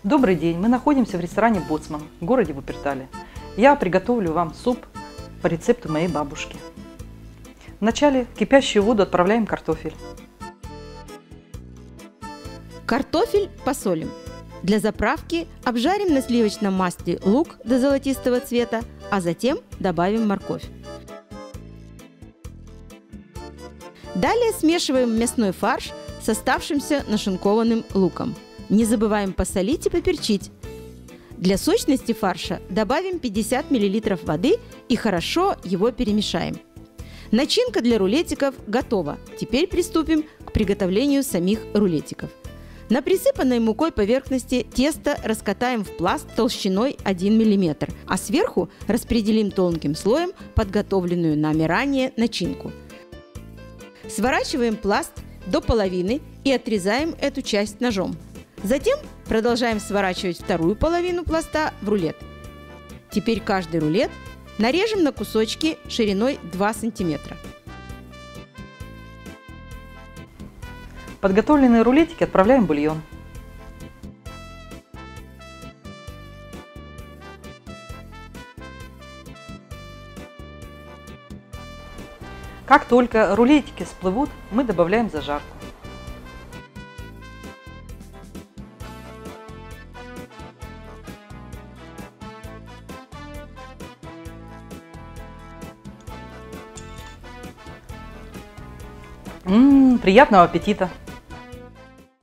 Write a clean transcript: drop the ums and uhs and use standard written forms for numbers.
Добрый день! Мы находимся в ресторане «Боцман» в городе Вуппертале. Я приготовлю вам суп по рецепту моей бабушки. Вначале в кипящую воду отправляем картофель. Картофель посолим. Для заправки обжарим на сливочном масле лук до золотистого цвета, а затем добавим морковь. Далее смешиваем мясной фарш с оставшимся нашинкованным луком. Не забываем посолить и поперчить. Для сочности фарша добавим 50 мл воды и хорошо его перемешаем. Начинка для рулетиков готова. Теперь приступим к приготовлению самих рулетиков. На присыпанной мукой поверхности тесто раскатаем в пласт толщиной 1 мм, а сверху распределим тонким слоем подготовленную нами ранее начинку. Сворачиваем пласт до половины и отрезаем эту часть ножом. Затем продолжаем сворачивать вторую половину пласта в рулет. Теперь каждый рулет нарежем на кусочки шириной 2 см. Подготовленные рулетики отправляем в бульон. Как только рулетики всплывут, мы добавляем зажарку. Приятного аппетита!